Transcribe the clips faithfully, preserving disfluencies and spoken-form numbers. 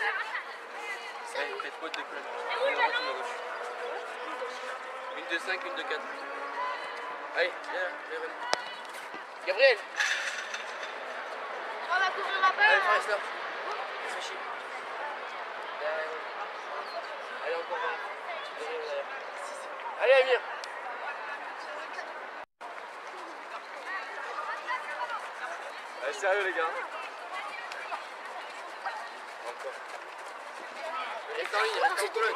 Ouais, prête pas de décollage. Une à droite, une à gauche. Une de cinq, une de quatre. Allez, viens, viens, viens. Gabriel! On va couvrir la balle. Allez, reste là. Réfléchis. Allez, encore un. Allez, Amir. Allez, sérieux, les gars. Encore. Reste en ligne, reste en colonne.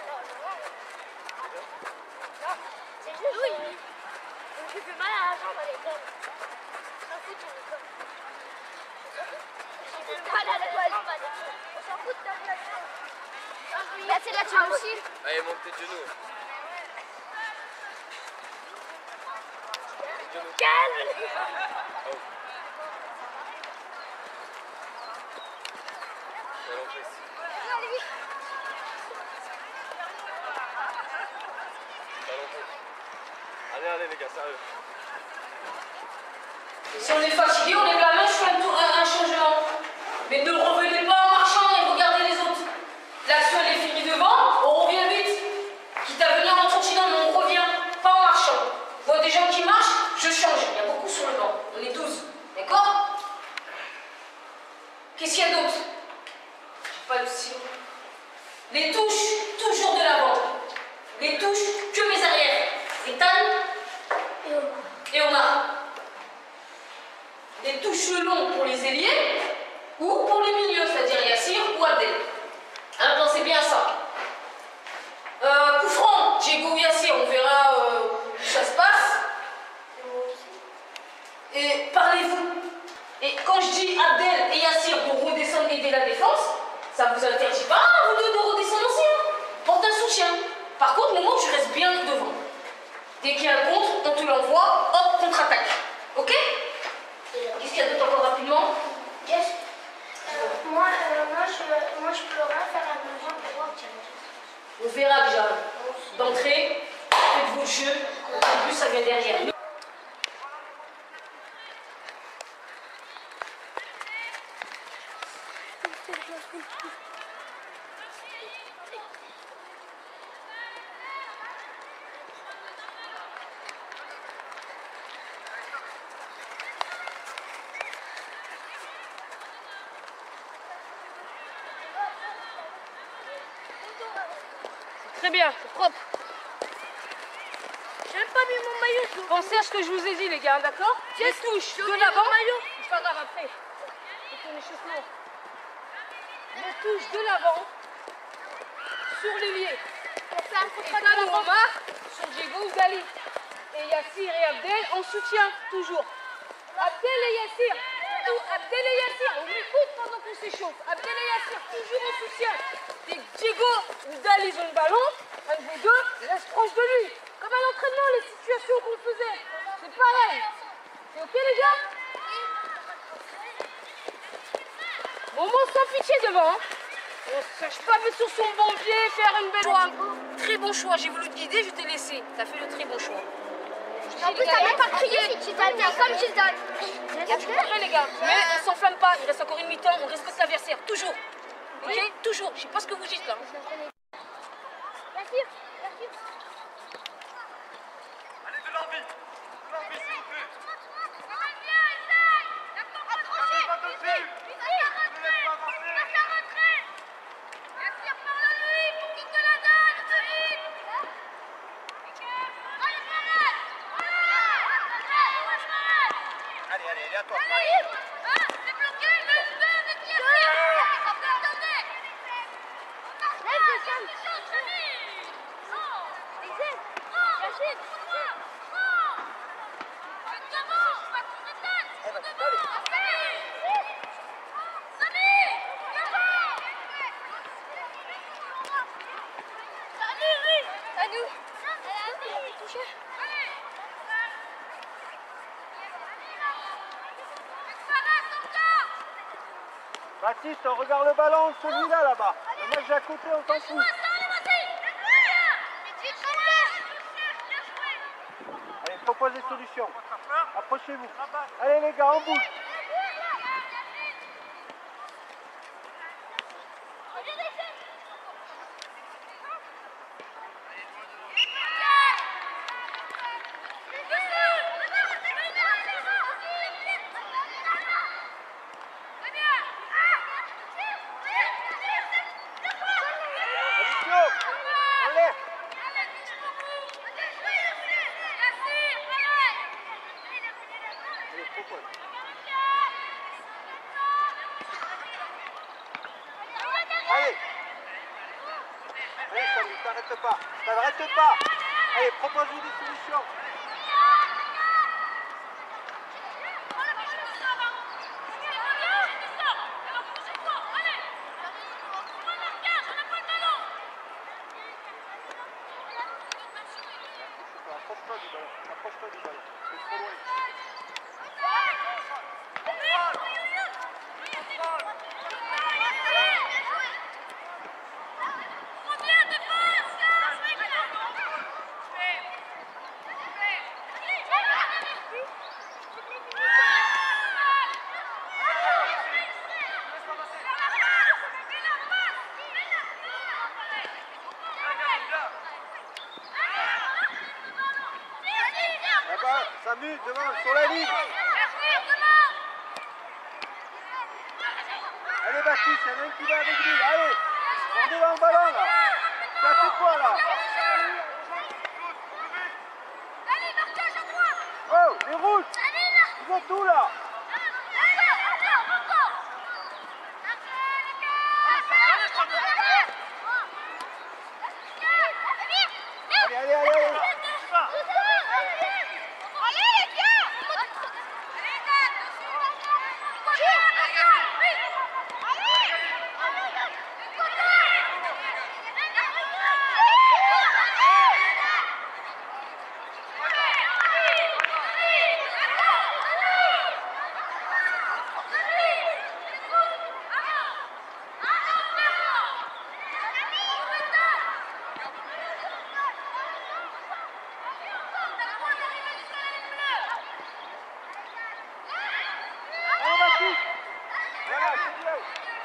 C'est juste. Oui. Je fais mal à la jambe à l'école. On s'en fout de l'école. Je fais mal à la jambe à l'école. On s'en fout de ta gueule. Là, c'est là, tu vas aussi. Allez, monte tes genoux. Calme. Oh. Ballon presse. Ballon presse. Allez, allez les gars, sérieux. Si on est fatigué, on lève la main, je fais un, tour, un, un changement. Mais ne revenez pas en marchant et regardez les autres. L'action elle est finie devant, on revient vite. Quitte à venir en trottinant, mais on revient, pas en marchant. Je vois des gens qui marchent, je change. Il y a beaucoup sur le banc. On est douze. D'accord? Qu'est-ce qu'il y a d'autre? J'ai pas le stylo. Les touches, toujours de l'avant. Les touches, que mes arrières. Ethan et Omar. Les touches longs pour les ailiers ou pour les milieux, c'est-à-dire Yassir ou Abdel. Hein, pensez bien à ça. Euh, coup franc, Diego ou Yassir, on verra euh, où ça se passe. Et parlez-vous. Et quand je dis Abdel et Yassir de redescendre aider la défense, ça vous interdit pas, vous deux, de redescendre aussi. Hein. Porte un soutien. Par contre, Momo, tu restes bien devant. Dès qu'il y a un contre, on te l'envoie, hop, contre-attaque. Ok? Qu'est-ce qu'il y a d'autre encore rapidement? Yes. Euh, moi, euh, moi, je, moi, je peux rien faire à ma jambe droite. On verra déjà. D'entrée, faites-vous le jeu. En plus, ça vient derrière. Très bien, c'est propre. J'ai même pas mis mon maillot. Pensez à ce que je vous ai dit, les gars, d'accord? Les touches de l'avant. C'est pas grave après. C'est ton échauffement. Les touches de l'avant sur l'ailier. Pour faire un contre Ethan ou Omar sur Diego ou Dali. Et Yassir et Abdel en soutien, toujours. Abdel et Yassir. Tout, Abdel et Yassir, on écoute pendant qu'on s'échauffe. Abdel et Yassir, toujours en soutien. Et Diego ou Dali, ils ont le ballon. Un de vous deux reste proche de lui. Comme à l'entraînement, les situations qu'on faisait. C'est pareil. C'est ok, les gars? Momo sans pitié devant. Hein. On ne cherche pas mais sur son bon pied, faire une belle oie. Très bon choix, j'ai voulu te guider, je t'ai laissé. T'as fait le très bon choix. En plus, t'as même pas crié. Tu t'as dit comme tu donnes. Il y a du progrès, les gars. Mais on s'enflamme pas, il reste encore une mi-temps, on respecte l'adversaire, toujours. Ok? Toujours. Je sais pas ce que vous dites là. Yassir, Yassir. Allez, de l'envie. De l'envie, s'il vous plaît. Accrochez. Pas dessus. Ne laisse pas avancer. Allez, allez, allez, à toi. Baptiste, on regarde le ballon, celui-là là-bas. Le mec j'ai à côté, on s'en fout. Allez, propose des solutions. Approchez-vous. Allez les gars, on bouge. Allez, allez Samy, t'arrêtes pas, t'arrêtes pas. Allez, propose-lui des solutions. Approche-toi du ballon, approche-toi du ballon, c'est trop loin. Là-bas, Samu, devant, sur la ligne. Allez Baptiste, il y en a un qui va avec lui, allez. On est dans le ballon là. Tu as fait quoi là? Oh, les rouges. Ils vont tout là. Allez, allez, allez, allez. Voilà, c'est bien.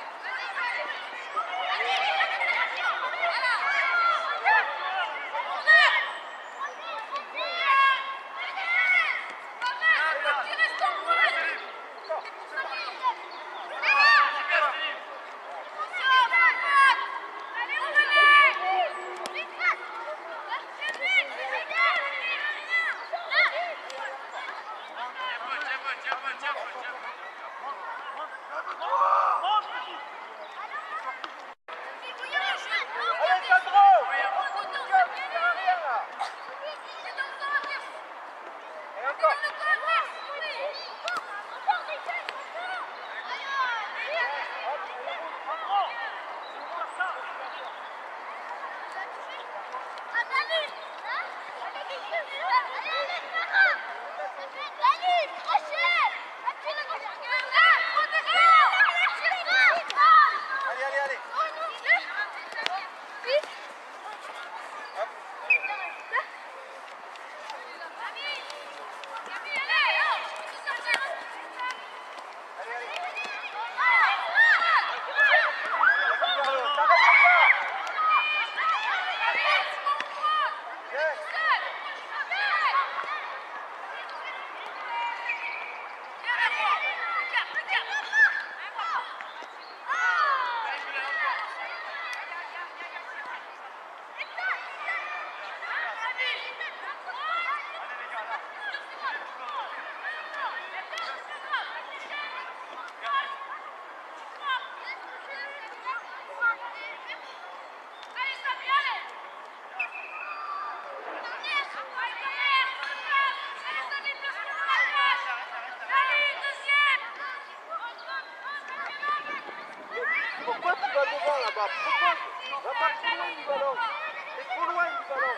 Pourquoi tu vas devant là-bas? Pourquoi? Va pas trop loin du ballon. T'es trop loin du ballon.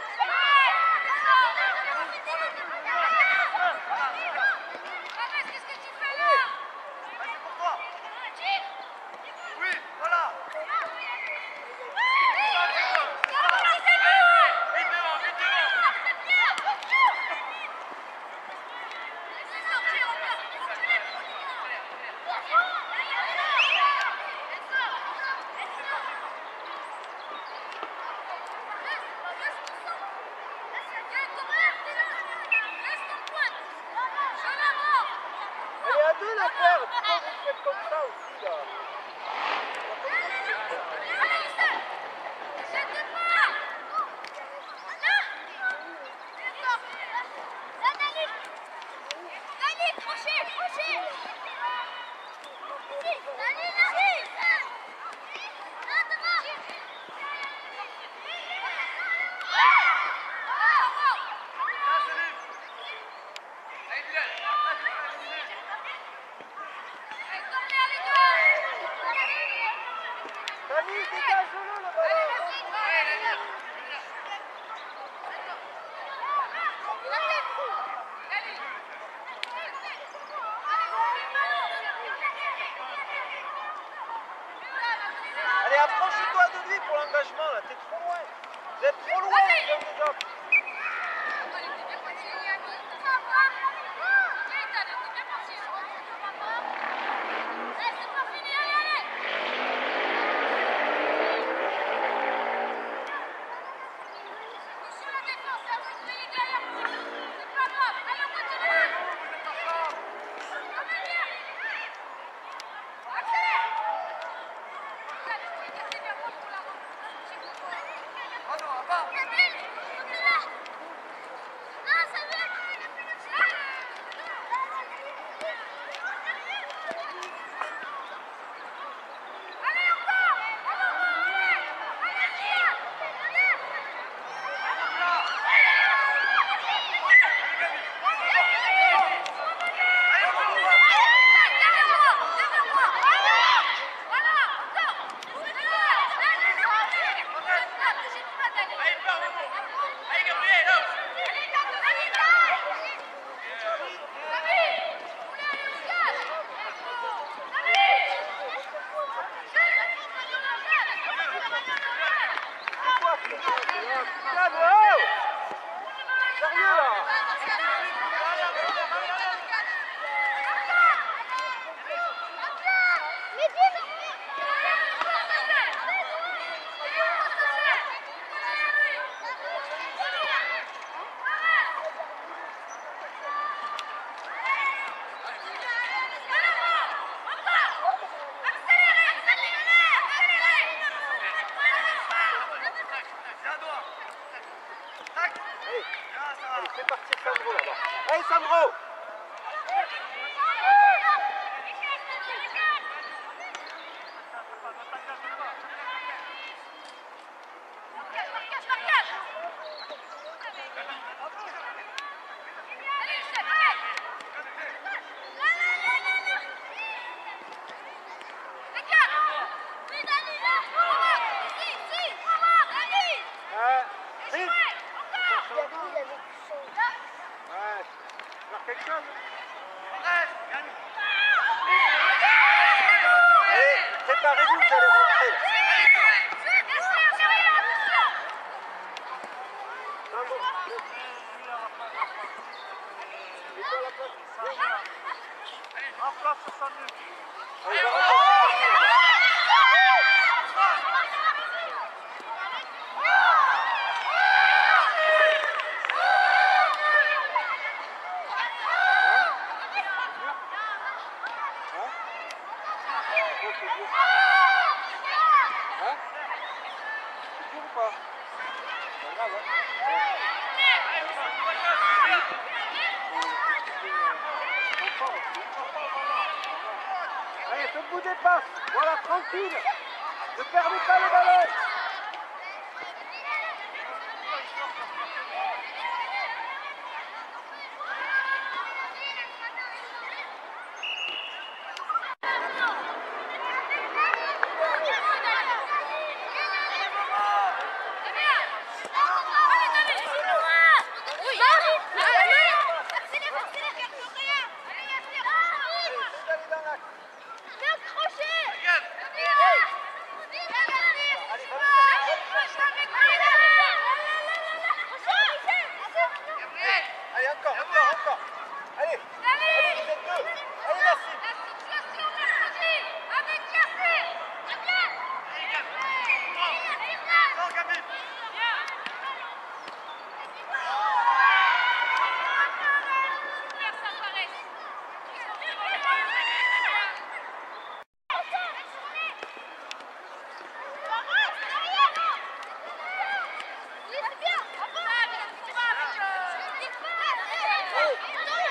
Camille, dégage-le le ballon. Allez, approche-toi de lui pour l'engagement là, t'es trop loin. Vous êtes trop loin, les hommes déjà. Allez, fais partir Sandro là-bas. Allez, Sandro! Quelque chose. Allez, préparez-vous, vous allez rentrer. En place, soixante minutes. Allez, va rentrer. Allez, faites-vous des passes. Voilà, tranquille. Ne perdez pas le ballon. Allez, encore, encore, encore. Allez, allez, vous êtes deux. Allez, merci. Oui, c'est bien.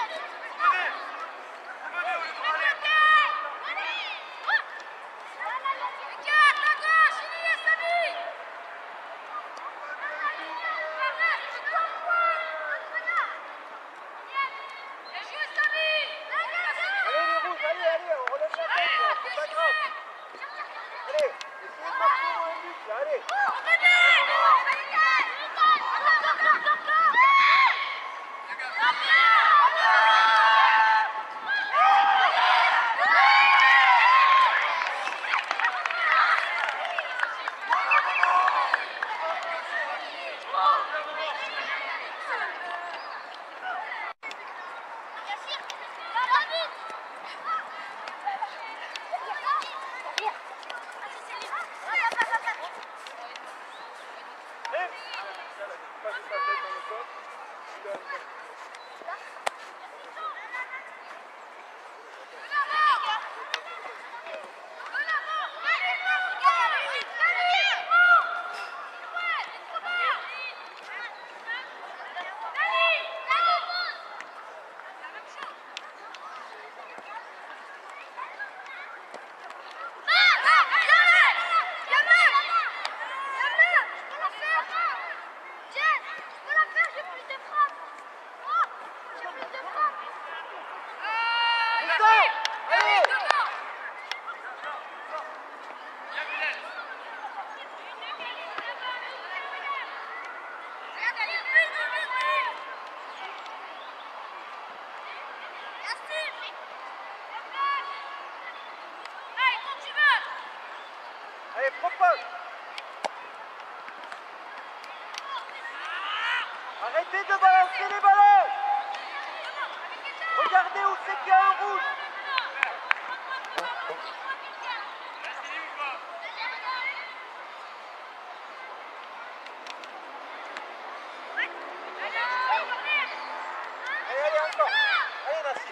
Allez. Allez, propose. Arrêtez de balancer les ballons. Regardez où c'est qu'il y a un rouge. Allez, allez, encore. Allez, Nassim.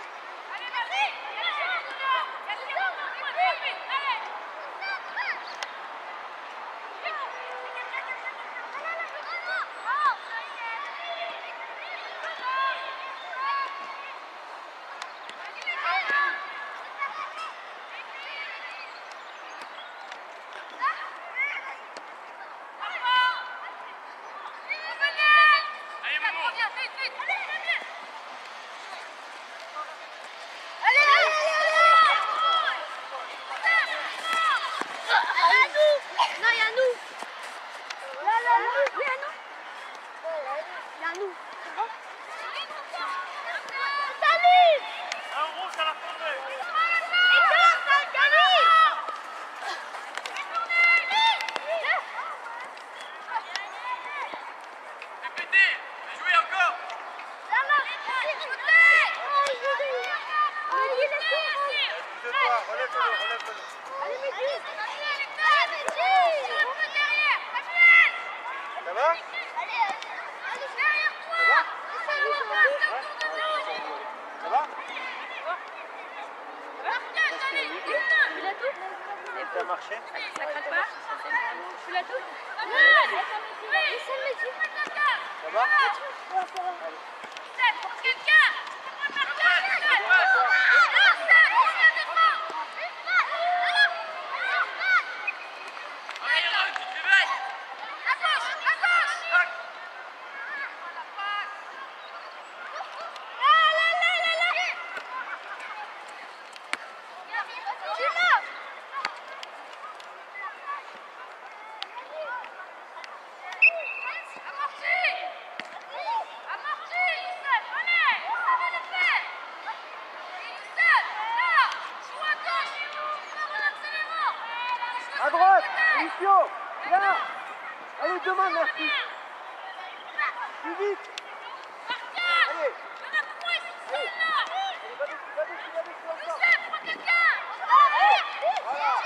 Ça a marché? Ça craque pas? Tu l'as tout? Ça va? À droite, Lucio, là. Allez, demain, merci. Plus vite. Allez. Allez. Allez, va dessus, va dessus, va dessus encore. Voilà.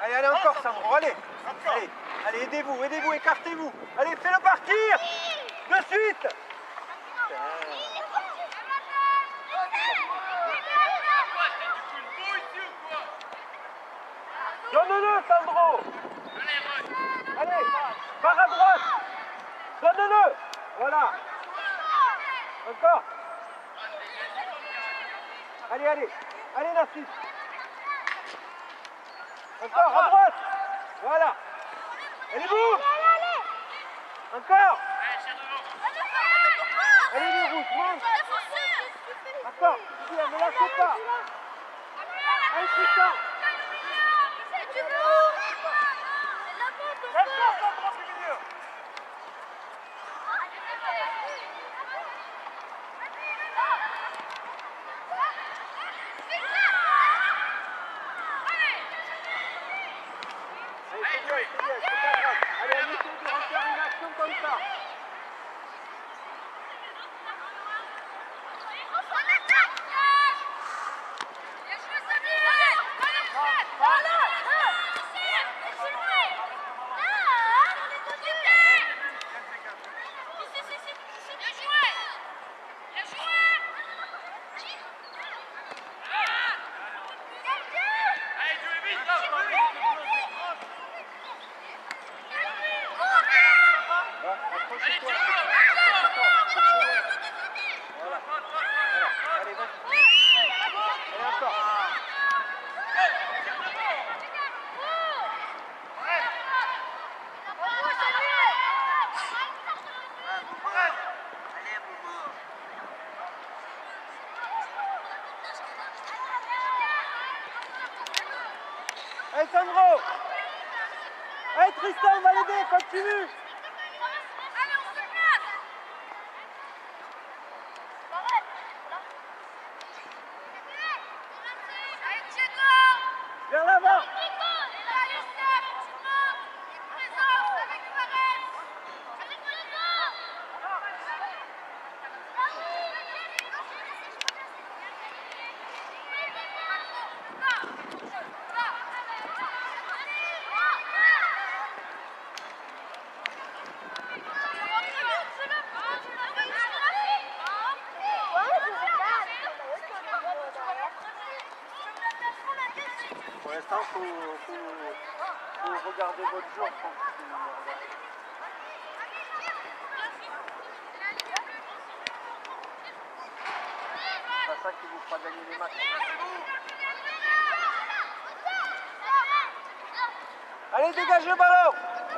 Allez, allez, encore Sandro, allez. Allez, allez, aidez-vous, aidez-vous, écartez-vous. Allez, fais-le partir. De suite. Donne-le, Sandro. Allez, pars à droite. Donne-le. Voilà. Encore. Allez, allez. Allez, Nassif. Encore, à droite. Voilà. Allez, bouge. Encore. Allez, les rouges, monte. Encore. Ne lâchez pas. Allez, Tristan. Allez, on essaie de refaire une action comme ça. Allez Sandro. Allez Tristan, on va l'aider, continue. Allez, on se place. Allez Diego. Vers l'avant. Pour l'instant, il faut, faut, faut regarder votre jour. C'est ça qui vous fera gagner les matchs. Allez, dégage le ballon.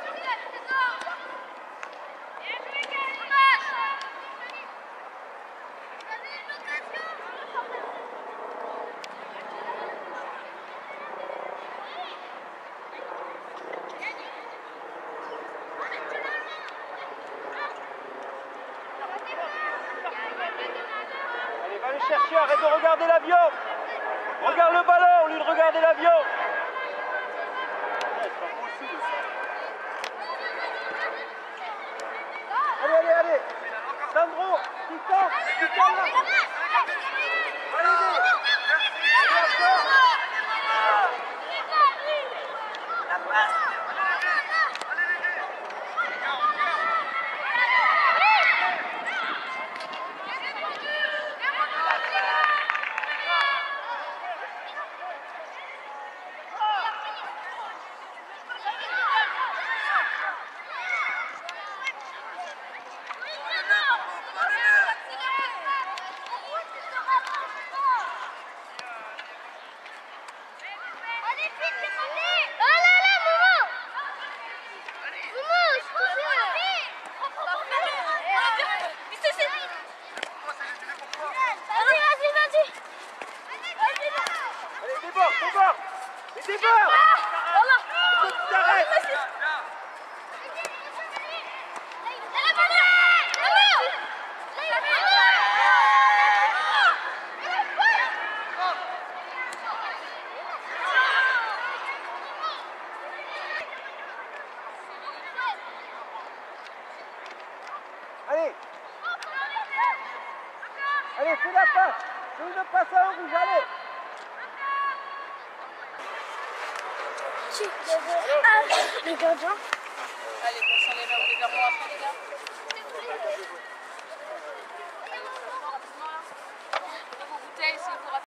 Va le chercher, arrête de regarder l'avion. Regarde le ballon au lieu de regarder l'avion. Allez, allez, allez. Sandro, Tristan, Tristan là. Allez, allez. La passe. C'est bon. Voilà. T'arrêtes. Allez. Allez, fais la passe. Fais une passe à un rouge, allez. Ah, le gardien. Allez, on s'en les mains, on les garde.